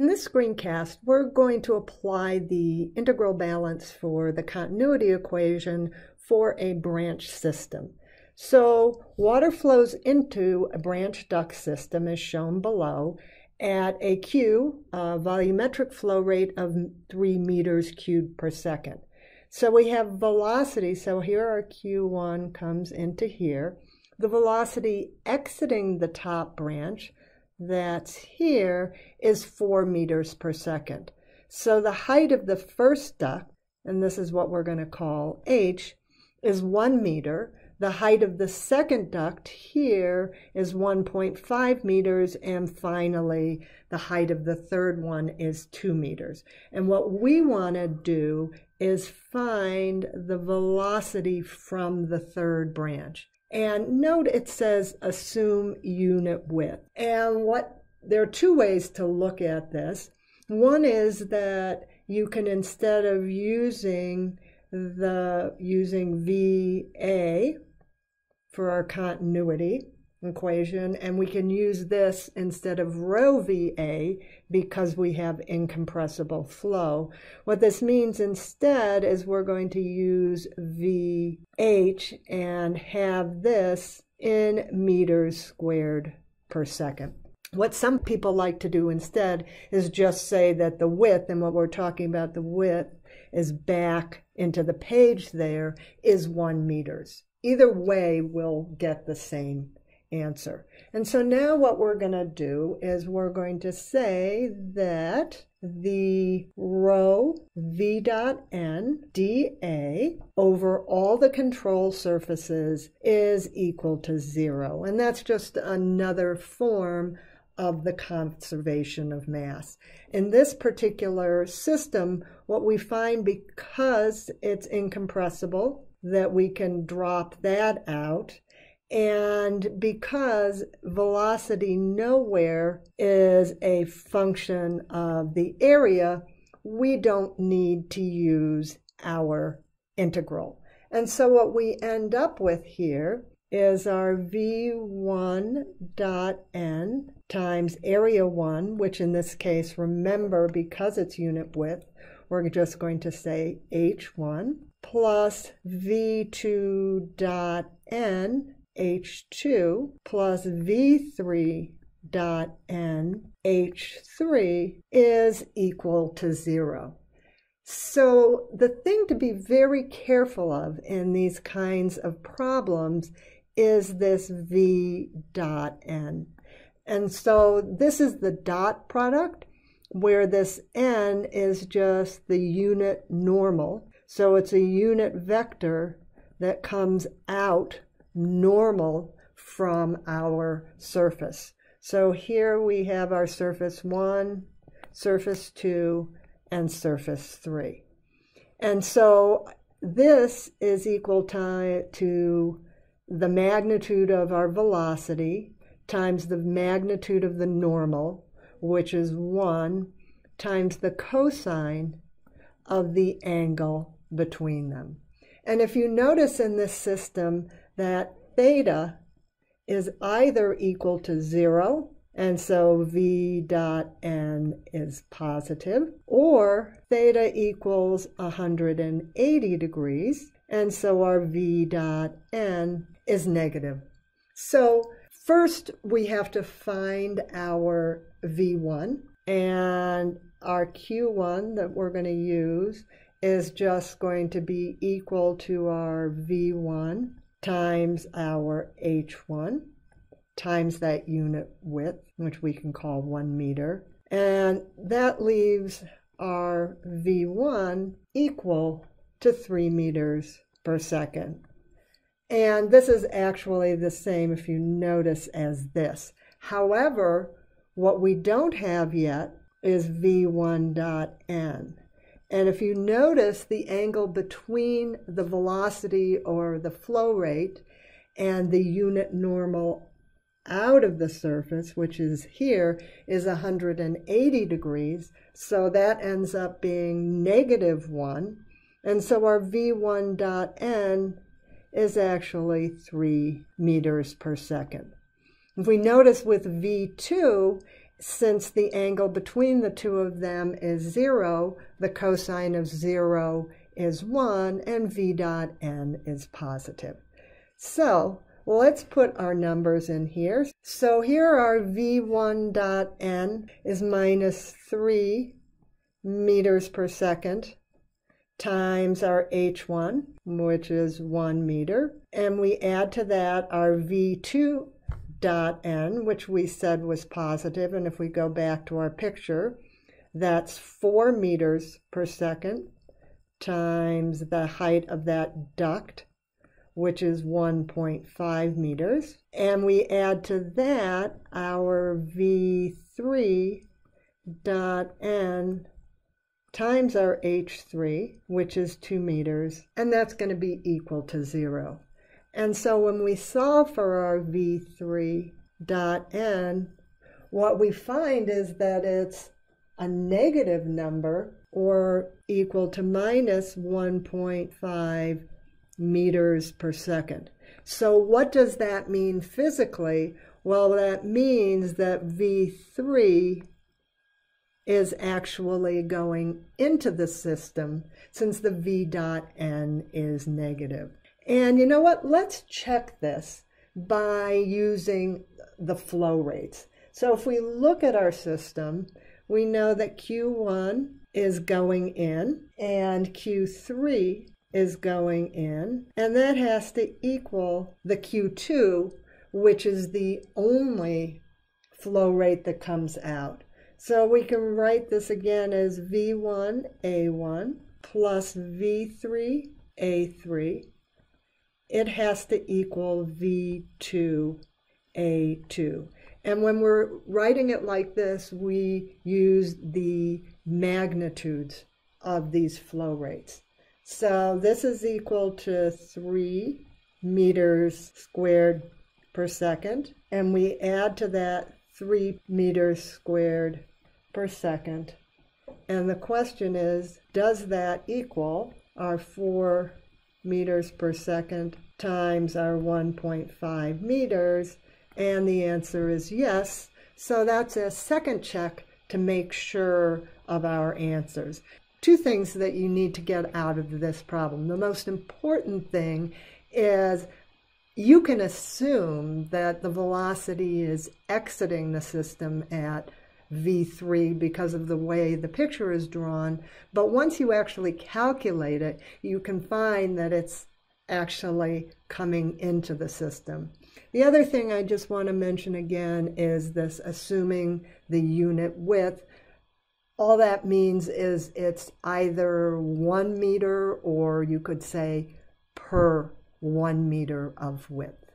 In this screencast, we're going to apply the integral balance for the continuity equation for a branch system. So water flows into a branch duct system as shown below at a volumetric flow rate of 3 meters cubed per second. So we have velocity, so here our Q1 comes into here. The velocity exiting the top branch, that's here, is 4 meters per second. So the height of the first duct, and this is what we're going to call H, is 1 meter. The height of the second duct here is 1.5 meters, and finally the height of the third one is 2 meters. And what we want to do is find the velocity from the third branch. And note it says assume unit width. And there are two ways to look at this. One is that you can, instead of using VA for our continuity equation, and we can use this instead of rho VA because we have incompressible flow. What this means instead is we're going to use VH and have this in meters squared per second. What some people like to do instead is just say that the width, and what we're talking about, the width is back into the page there, is 1 meters. Either way, we'll get the same answer. And so now what we're going to do is we're going to say that the rho V dot N dA over all the control surfaces is equal to 0. And that's just another form of the conservation of mass. In this particular system, what we find, because it's incompressible, that we can drop that out, and because velocity nowhere is a function of the area, we don't need to use our integral. And so what we end up with here is our V1 dot N times area 1, which in this case, remember, because it's unit width, we're just going to say H1, plus V2 dot N H2 plus V3 dot N H3 is equal to 0. So the thing to be very careful of in these kinds of problems is this V dot N. And so this is the dot product, where this N is just the unit normal. So it's a unit vector that comes out normal from our surface. So here we have our surface 1, surface 2, and surface 3. And so this is equal to the magnitude of our velocity times the magnitude of the normal, which is 1, times the cosine of the angle between them. And if you notice in this system that theta is either equal to 0, and so V dot N is positive, or theta equals 180 degrees, and so our V dot N is negative. So first we have to find our V1, and our Q1 that we're going to use is just going to be equal to our V1 times our H1 times that unit width, which we can call 1 meter. And that leaves our V1 equal to 3 meters per second. And this is actually the same, if you notice, as this. However, what we don't have yet is V1 dot N. And if you notice, the angle between the velocity or the flow rate and the unit normal out of the surface, which is here, is 180 degrees. So that ends up being -1. And so our V1 dot N is actually 3 meters per second. If we notice with V2, Since the angle between the two of them is 0, the cosine of 0 is 1, and v dot n is positive. So let's put our numbers in here. So here our v1 dot n is minus 3 meters per second times our h1, which is 1 meter. And we add to that our v2 dot n, which we said was positive. And if we go back to our picture, that's 4 meters per second times the height of that duct, which is 1.5 meters. And we add to that our v3 dot n times our h3, which is 2 meters, and that's going to be equal to 0. And so when we solve for our v3 dot n, what we find is that it's a negative number, or equal to minus 1.5 meters per second. So what does that mean physically? Well, that means that v3 is actually going into the system, since the v dot n is negative. And you know what? Let's check this by using the flow rates. So if we look at our system, we know that Q1 is going in and Q3 is going in, and that has to equal the Q2, which is the only flow rate that comes out. So we can write this again as V1A1 plus V3A3. It has to equal V2A2. And when we're writing it like this, we use the magnitudes of these flow rates. So this is equal to 3 meters squared per second, and we add to that 3 meters squared per second. And the question is, does that equal our 4 meters per second times our 1.5 meters? And the answer is yes. So that's a second check to make sure of our answers. Two things that you need to get out of this problem. The most important thing is you can assume that the velocity is exiting the system at v3 because of the way the picture is drawn, but once you actually calculate it, you can find that it's actually coming into the system. The other thing I just want to mention again is this assuming the unit width. All that means is it's either 1 meter, or you could say per 1 meter of width.